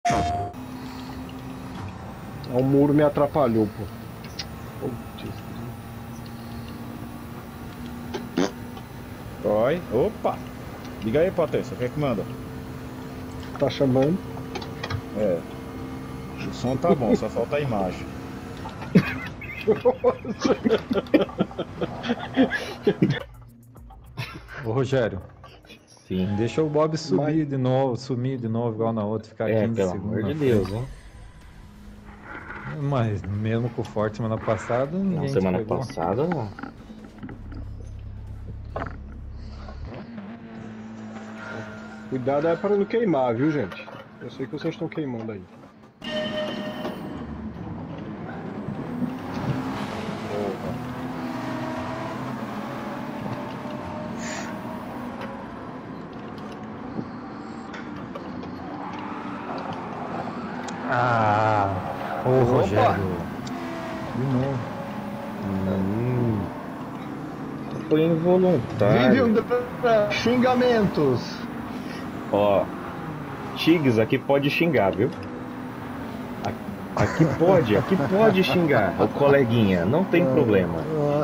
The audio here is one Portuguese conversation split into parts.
O muro me atrapalhou, pô. Oi, opa! Diga aí, Potência, o que é que manda? Tá chamando? É, o som tá bom, só falta a imagem. Ô Rogério, Sim. deixa o Bob Mas- sumir de novo, igual na outra, ficar É, 15 pelo segundos amor na de Deus, frente. hein? Mas mesmo com o Forte semana passada, Não, ninguém te semana pegou. passada não. Cuidado é para não queimar, viu, gente? Eu sei que vocês estão queimando aí. Ah, ô Opa! Rogério. De novo. Foi involuntário. Xingamentos! Ó, Tigres aqui pode xingar, viu? Aqui pode xingar, o coleguinha, não tem problema.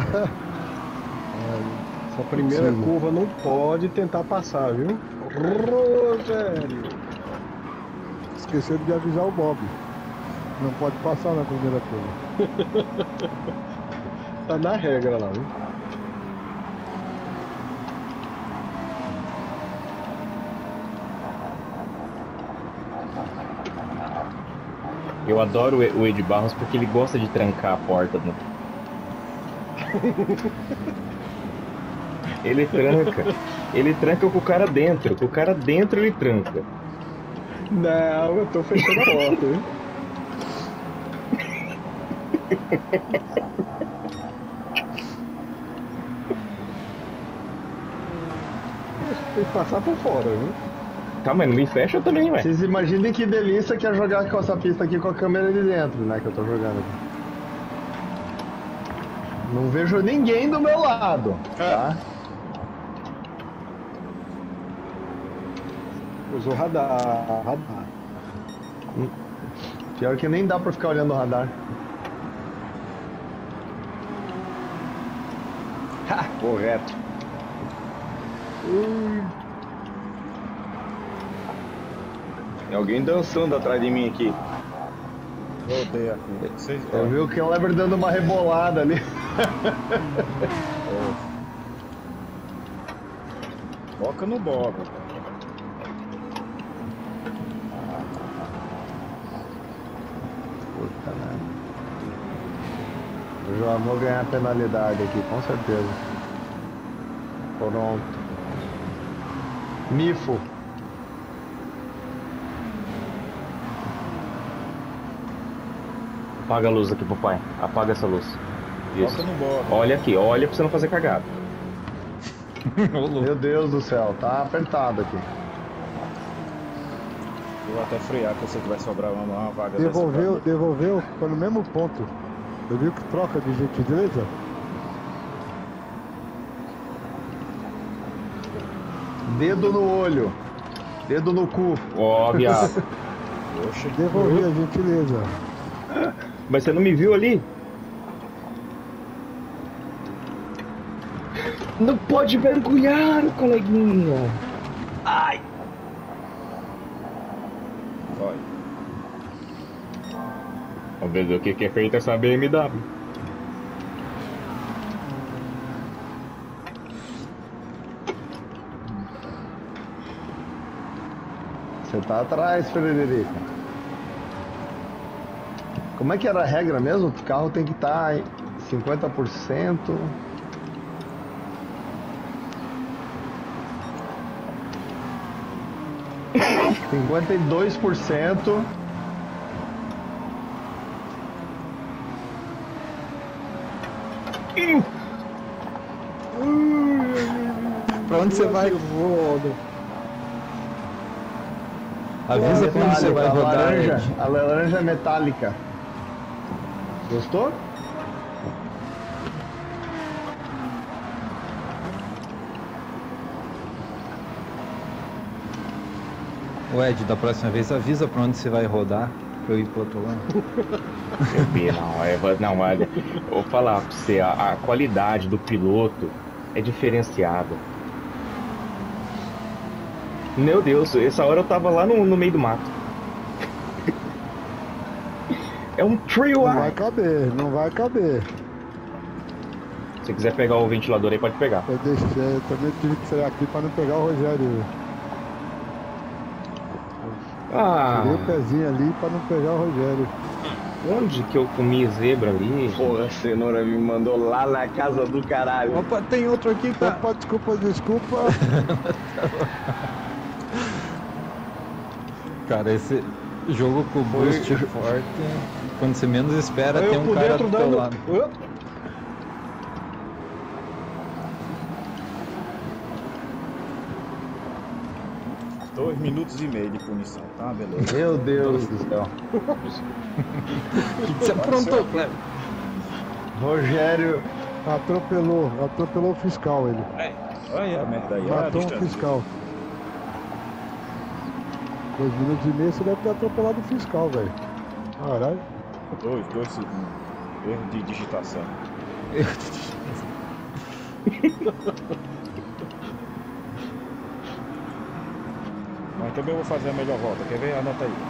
Essa primeira curva não pode tentar passar, viu? Rogério! Esqueceram de avisar o Bob. Não pode passar na primeira curva. Tá na regra lá, viu? Eu adoro o Ed Barros porque ele gosta de trancar a porta. Ele tranca com o cara dentro. Com o cara dentro ele tranca. Não, eu tô fechando a porta, viu? Tem que passar por fora, viu? Tá, mas não me fecha também, ué. Vocês imaginem que delícia que é jogar com essa pista aqui com a câmera de dentro, né? Que eu tô jogando aqui. Não vejo ninguém do meu lado, tá? Usou radar. Pior que nem dá pra ficar olhando o radar. Ha, correto. Tem alguém dançando atrás de mim aqui. Eu odeio aqui. Vocês Eu vi o Ken Leber dando uma rebolada ali. Foca no Bob. Puta merda. Eu já vou ganhar penalidade aqui, com certeza. Pronto. Mifo. Apaga a luz aqui, papai. Apaga essa luz. Isso. Foca no Bob. Olha aqui, olha pra você não fazer cagada. Meu Deus do céu, tá apertado aqui. Eu vou até frear, que eu sei que vai sobrar uma vaga Devolveu, foi no mesmo ponto. Eu vi que troca de gentileza. Dedo no olho. Dedo no cu. Ó, viado. Poxa, Devolvi a gentileza. Mas você não me viu ali? Não pode mergulhar, coleguinha. Ai. vai. Vamos ver o que é feita essa BMW. Você tá atrás, Frederico. Como é que era a regra mesmo? O carro tem que estar em 50%. $52%. Pra onde você vai? Avisa pra onde você vai A rodar. laranja, Ed. a laranja metálica. Gostou? O Ed, da próxima vez avisa pra onde você vai rodar, pra eu ir pro outro lado. Eu vi, não, olha, eu vou falar pra você, a qualidade do piloto é diferenciada. Meu Deus, essa hora eu tava lá no meio do mato. É um trio Não vai caber, não vai caber. Se você quiser pegar o ventilador aí, pode pegar. Eu deixei, também tive que sair aqui pra não pegar o Rogério. Tirei o pezinho ali pra não pegar o Rogério. Onde que eu comi zebra ali? Porra, a cenoura me mandou lá na casa do caralho. Opa, tem outro aqui, cara. Opa, desculpa. Cara, esse jogo com boost forte, quando você menos espera, tem Eu um por cara dentro do teu dando. lado. 2 minutos e meio de punição, tá? Beleza. Meu Deus do céu. O que você aprontou, Cleber? Rogério Atropelou o fiscal ele. Olha a merda aí, olha a Matou um distância. fiscal. 2 minutos e meio você deve ter atropelado o fiscal, velho. Caralho. 2 segundos. Erro de digitação. Mas também eu vou fazer a melhor volta. Quer ver? Anota aí.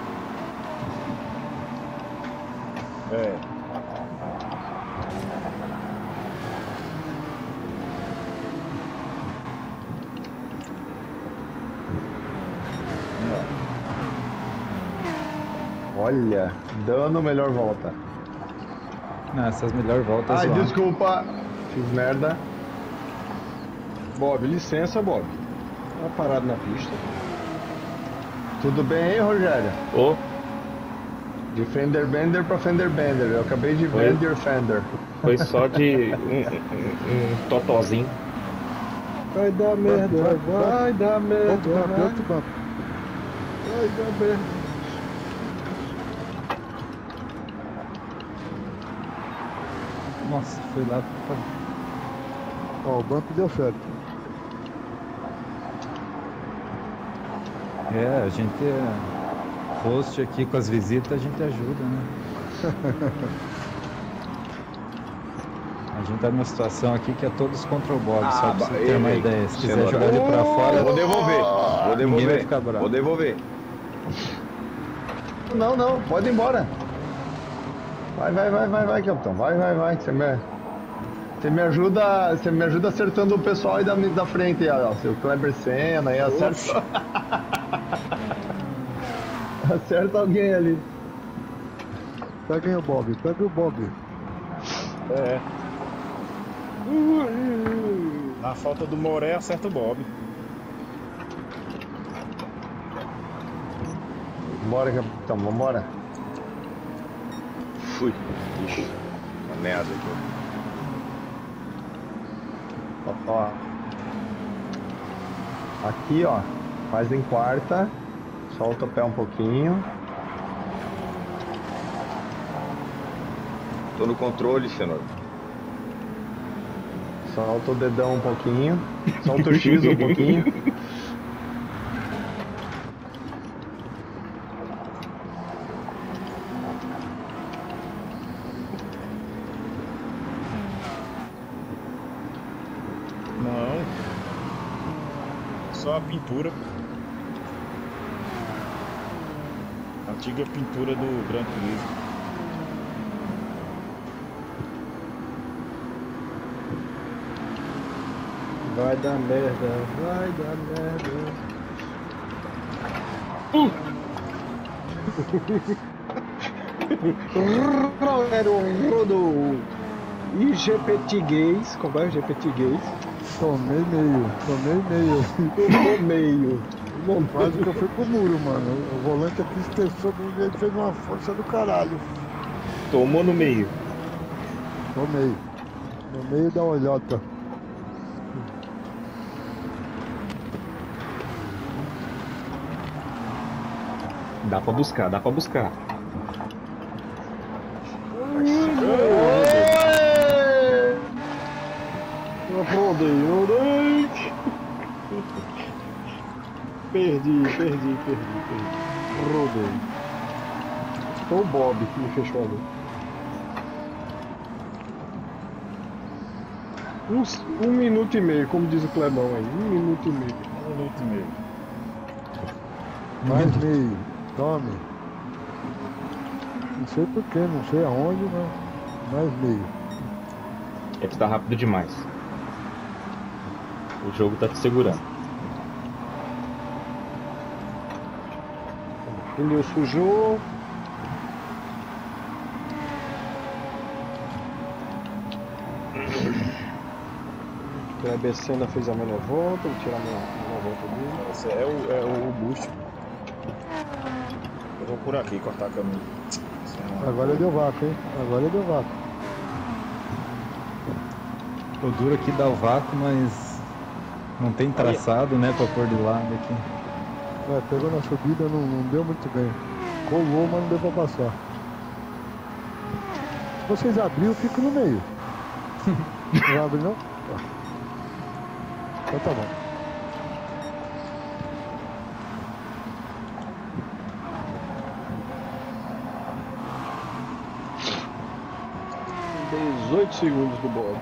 Olha, dando melhor volta. Não, essas melhores voltas Ai, lá. desculpa. Fiz merda. Bob, licença, Bob. Tá parado na pista. Tudo bem aí, Rogério? Ô, De Fender Bender pra Fender Bender. Eu acabei de Oi? vender Fender. foi só de um totozinho. Vai dar merda, vai dar merda. Outro bump. Vai dar merda. Nossa, foi lá. Ó, o bump deu certo. É, a gente é host aqui com as visitas, a gente ajuda, né? A gente tá numa situação aqui que é todos contra o Bob, só pra você ter uma ideia. Se quiser Cenoura. jogar ele pra fora, Vou devolver. ninguém vai ficar bravo. Vou devolver. Não, pode ir embora. Vai, capitão. Vai. Você me ajuda acertando o pessoal aí da frente, ó. Seu Kleber Senna aí, acerta. Acerta alguém ali. Pega aí o Bob, Na falta do Moré, acerta o Bob. Bora, capitão, vambora. Fui. Ixi, uma merda aqui. Ó. Aqui, ó. Faz em quarta. Solta o pé um pouquinho. Tô no controle, cenoura. Solta o dedão um pouquinho. Solta o X um pouquinho. Não. Só a pintura. Antiga pintura do Gran Turismo. Vai dar merda, vai dar merda. Rogério rodou. E GPT Gays, como é o GPT Gays? Tomei meio. Tomou meio. Quase que eu fui pro muro, mano. O volante aqui estressou, ele fez uma força do caralho. Tomou no meio. Tomei. No meio da olhota. Dá pra buscar. Rodei. Perdi. Rodei. Foi o Bob que me fechou ali. Um minuto e meio, como diz o Clebão aí. 1 minuto e meio. 1 minuto e meio. Mais meio. Tome. Não sei porquê, não sei aonde, mas mais meio. É que tá rápido demais. O jogo tá te segurando. Pneu sujou. Kleber Senna fez a melhor volta, vou tirar a melhor volta dele. Esse é o boost. Eu vou por aqui cortar caminho. Agora deu vácuo, hein? Agora deu vácuo. O duro aqui dá o vácuo, mas não tem traçado, né, pra pôr de lado aqui. É, pegou na subida, não deu muito bem. Colou, mas não deu pra passar. Se vocês abrirem, eu fico no meio. Não abre não? Tá. Então tá bom. Tem 18 segundos do Bob.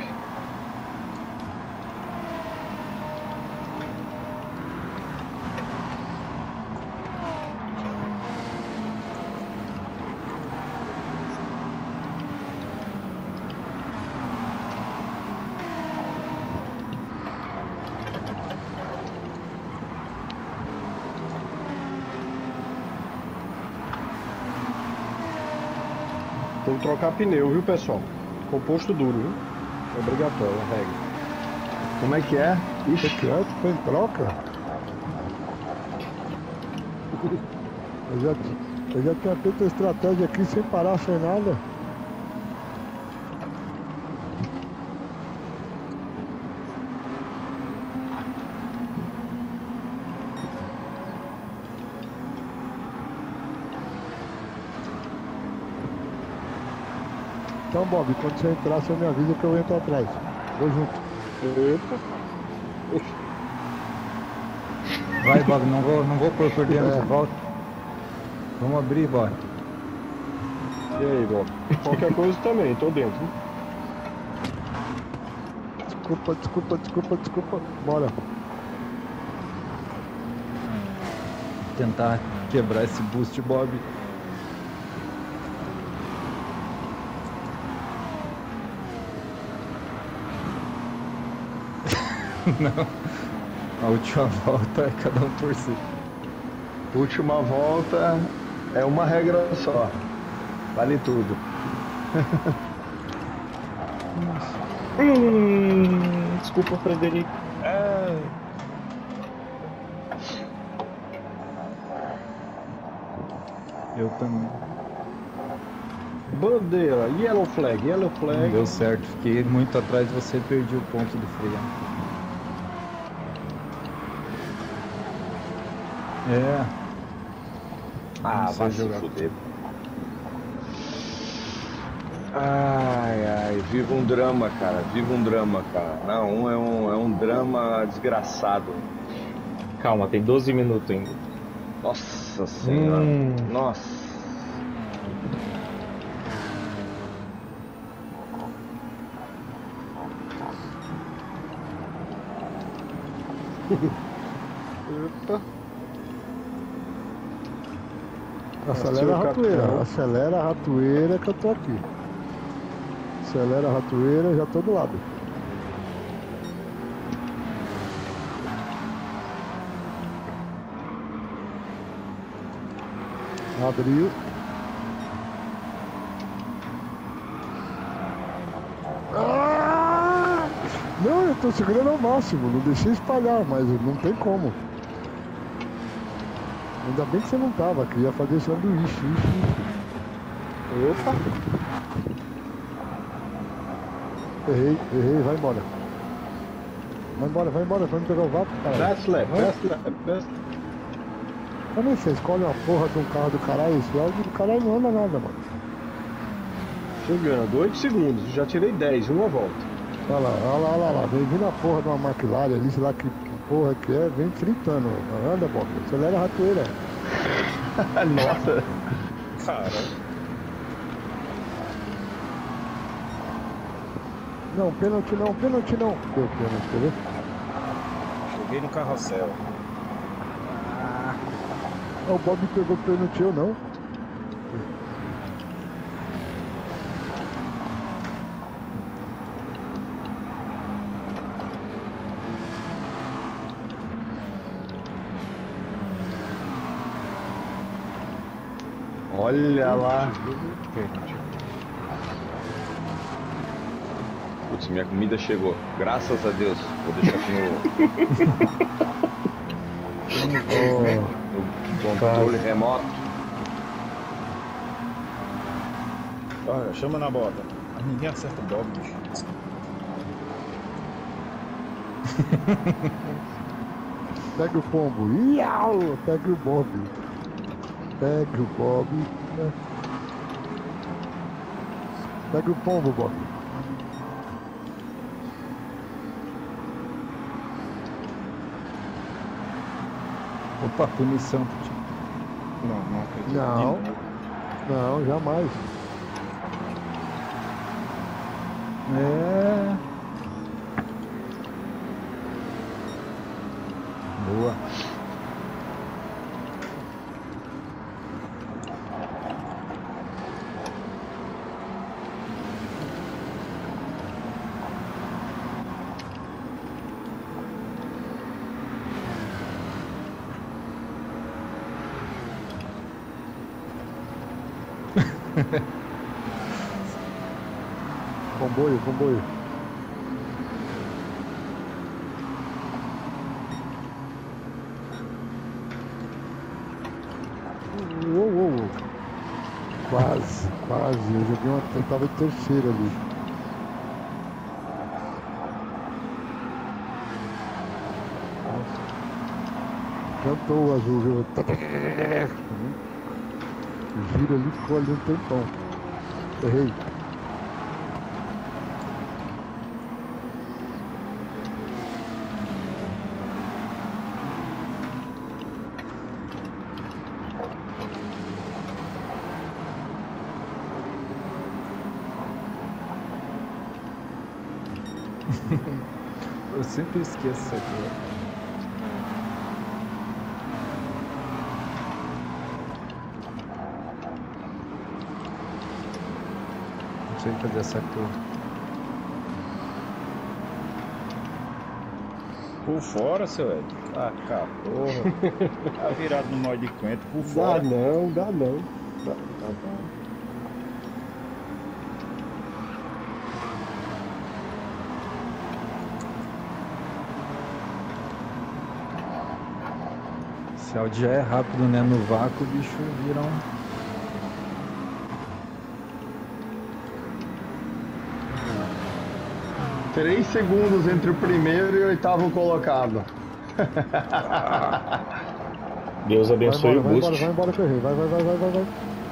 Tem que trocar pneu, viu, pessoal? Composto duro, viu? É obrigatório, é regra. Como é que é? Ixi, Foi em troca? Eu já tinha feito a estratégia aqui sem parar, sem nada. Então, Bob, quando você entrar, você me avisa que eu entro atrás. Vou junto. Eita. Vai, Bob, não vou pôr por dentro, volta. Vamos abrir, Bob. E aí, Bob? Qualquer coisa também, tô dentro. Desculpa. Bora. Tentar quebrar esse boost, Bob. Não. A última volta é cada um por si. última volta é uma regra só. Vale tudo. Desculpa, Frederico. Eu também. Bandeira, yellow flag. Não deu certo, fiquei muito atrás de você e perdi o ponto do freio. É. Ah, sei vai se jogar. fuder. Ai, viva um drama, cara. Viva um drama, cara. Não, é um drama desgraçado. Calma, tem 12 minutos ainda. Nossa senhora. Nossa. Eita. Acelera a ratoeira que eu tô aqui. Acelera a ratoeira, já tô do lado. Abriu. Ah! Não, eu tô segurando ao máximo, não deixei espalhar, mas não tem como. Ainda bem que você não tava, que ia fazer sanduíche. Opa. Errei, vai embora. Vai embora, pra não pegar o vácuo, cara. Best lap. Também você escolhe uma porra de um carro do caralho, esse áudio do caralho não anda nada, mano. Chegando, 8 segundos, já tirei 10, uma volta. Olha lá, vem vindo a porra de uma McLaren ali, sei lá que porra aqui vem fritando. Anda, Bob, acelera a ratoeira. Nossa. Cara, Não, pênalti não, pênalti não. Deu pênalti, quer ver? joguei no carrossel. Ah, o Bob pegou pênalti, eu não. Olha lá. Putz, minha comida chegou. Graças a Deus. Vou deixar aqui no controle remoto. Olha, chama na bota. Mas ninguém acerta o Bob, bicho. Pega o pombo. Iau! Pega o Bob. Pega o Bob. Pega o pombo, Bob. Opa, punição. Não acredito. Não. Não, jamais. É. Boa. Comboio, comboio. Uou. Quase, quase. Eu joguei uma. Eu tava em terceiro ali. Cantou o azul, viu? Gira ali, ficou ali um tempão. Errei. Eu sempre esqueço isso aqui. Não sei fazer essa cor. Por fora, seu Ed. Ah, cara, porra. Tá virado no mod de Quento, por Dá fora. não, dá não. Dá. Se o já é rápido, né? No vácuo, o bicho vira um. 3 segundos entre o primeiro e o oitavo colocado. Deus abençoe o boost. Vai embora que eu errei. Vai.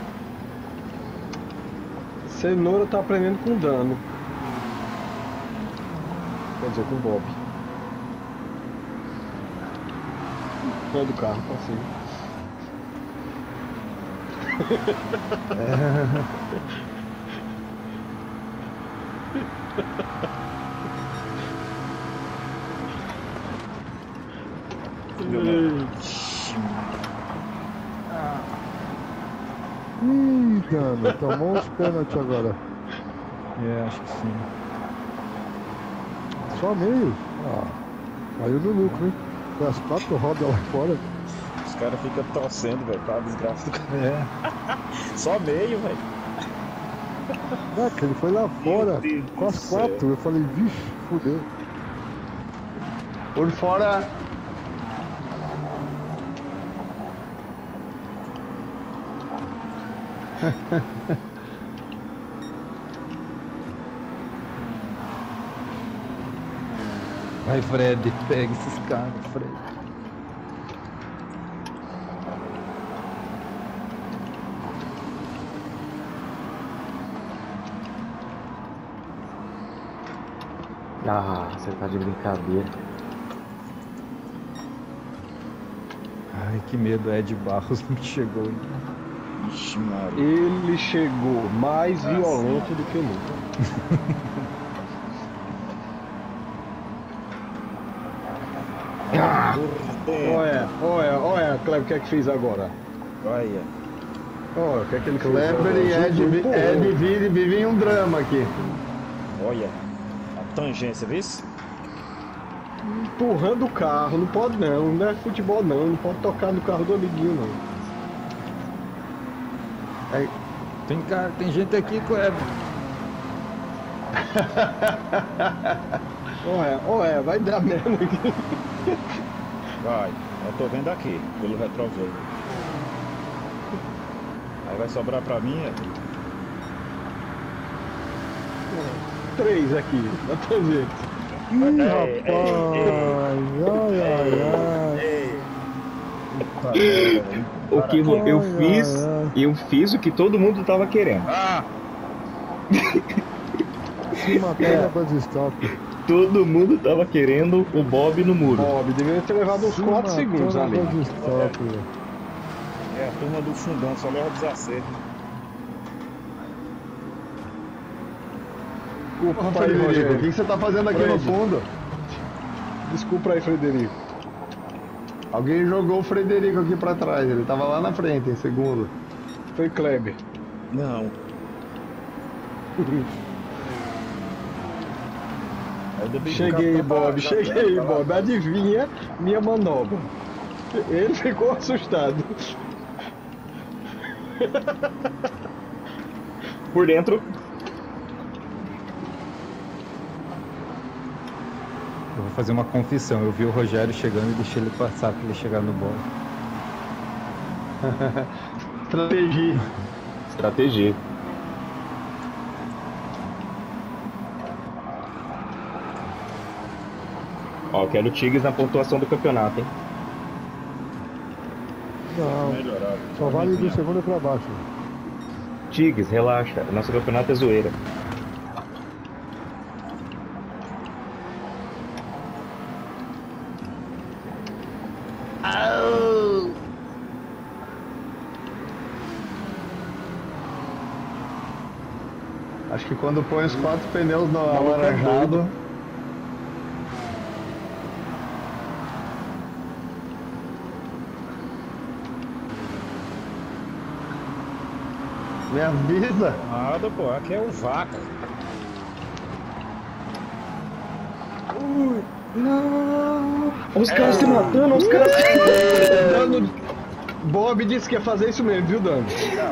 Cenoura tá aprendendo com dano. Quer dizer, com o Bob. Sai do carro, pra cima. Ih, Dano, tomou uns pênaltis agora. É, acho que sim. Só meio. Ah, caiu no lucro, hein? Com as 4 rodas lá fora. Os caras ficam torcendo, velho, pra desgraça do cara. É. Só meio, velho. Não, que ele foi lá fora Deus com as do céu. 4. Eu falei, vixe, fudeu. Por fora. Vai, Fred, pega esses caras, Fred. Ah, você tá de brincadeira. Ai, que medo, Ed Barros não chegou ainda. Ixi, Maria. Ele chegou mais violento do que nunca. Olha, Kleber, o que é que fez agora? Olha. Olha, o que é que ele fez? Kleber e Ed vivem em um drama aqui. Olha. A tangência, viu? Empurrando o carro, não pode não é futebol não pode tocar no carro do amiguinho não. Aí, tem gente aqui, Kleber. Olha, vai dar merda aqui. Vai. Eu tô vendo aqui, pelo retrovisor. Aí vai sobrar pra mim, é? 3 aqui, na tangente. Ih, rapaz! Ai. O que eu fiz o que todo mundo tava querendo. Se matar na base stop. Todo mundo tava querendo o Bob no muro. Bob, deveria ter levado uns 4 segundos ali. É a turma do fundão, só leva desacerto. Desculpa aí, Frederico, o Rogério. que você tá fazendo aqui no fundo? Desculpa aí, Frederico. Alguém jogou o Frederico aqui pra trás, ele tava lá na frente, em segundo. Foi Kleber. Não. Cheguei, Bob, Bob. Adivinha minha manobra. Ele ficou assustado. Por dentro. Eu vou fazer uma confissão. Eu vi o Rogério chegando e deixei ele passar pra ele chegar no bolo. Estratégia. Ó, quero o Tigres na pontuação do campeonato, hein? Não, só vale do segundo pra baixo. Tigres, relaxa. Nosso campeonato é zoeira. Acho que quando põe os 4 pneus no alaranjado. Me avisa. Nada, pô, aqui é o vácuo. Os caras se matando, os caras se Dano. Bob disse que ia fazer isso mesmo, viu, Dano?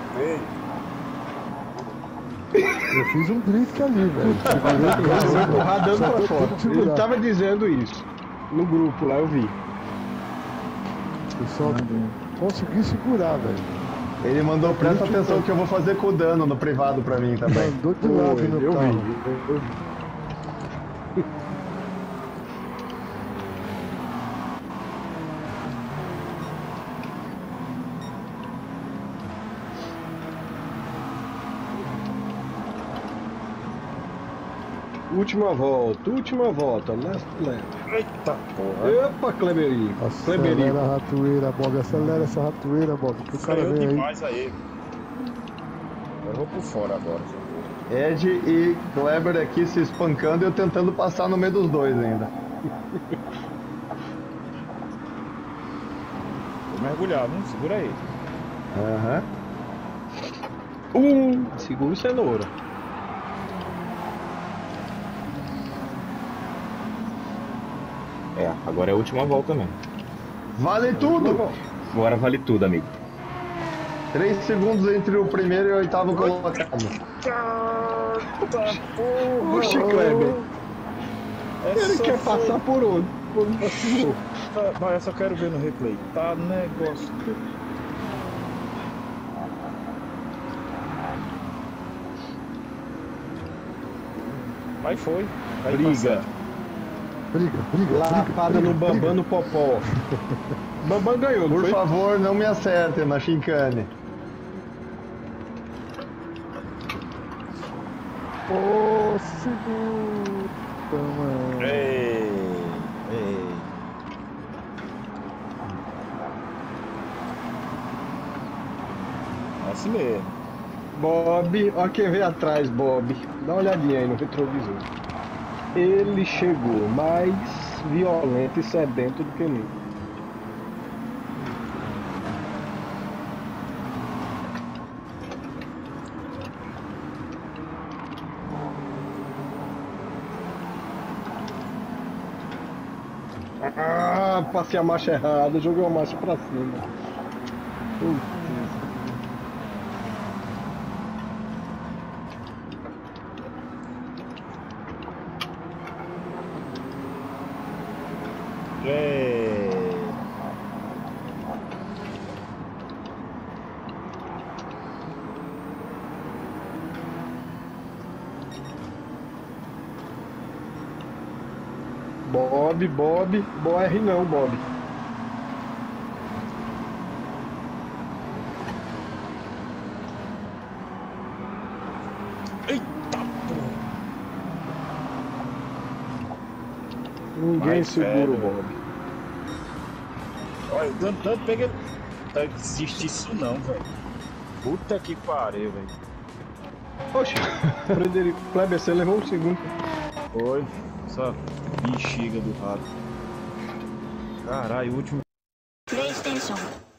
Eu fiz um drift ali, velho. Vai empurrar dando Só pra tô fora. tendo que segurar. Ele tava dizendo isso. No grupo lá, eu vi. Eu só consegui segurar, velho. Ele mandou, presta atenção que eu vou fazer com o Dano no privado pra mim também. Mandou de lado no Eu carro. vi. Última volta, last lap. Eita porra. Epa, Kleberico. Acelera a ratoeira, Bob. Acelera essa ratoeira, Bob. Que o cara Saiu vem aí. demais aí. Eu vou por fora agora. Ed e Kleber aqui se espancando e eu tentando passar no meio dos dois ainda. Vou mergulhar, não? Segura aí. Aham. Segura o cenoura. É, agora é a última volta mesmo. Vale tudo! Agora vale tudo, amigo. 3 segundos entre o primeiro e o oitavo colocado. Oxi, Kleber. Ele Essa quer foi- passar por onde? Por onde passou? Vai, eu só quero ver no replay. Tá negócio. Mas foi. Aí tá Briga. certo. Briga. Lapada no Bambam no Popó. Bambam ganhou, não Por foi? favor, não me acertem na chincane. Ô, segura, mano. Ei. esse mesmo. Bob, ó quem veio atrás, Bob. Dá uma olhadinha aí no retrovisor. Ele chegou mais violento e sedento do que nunca. Ah, passei a marcha errada, joguei a marcha pra cima. Putz. Bob, R não, Bob. Eita porra! Ninguém Vai, segura velho. o Bob. Olha, eu tanto peguei. Não existe isso não, velho. Puta que pariu, velho. Oxe, Frederico Kleber, você levou um segundo. Foi. Essa bexiga do rato. Caralho, o último. PlayStation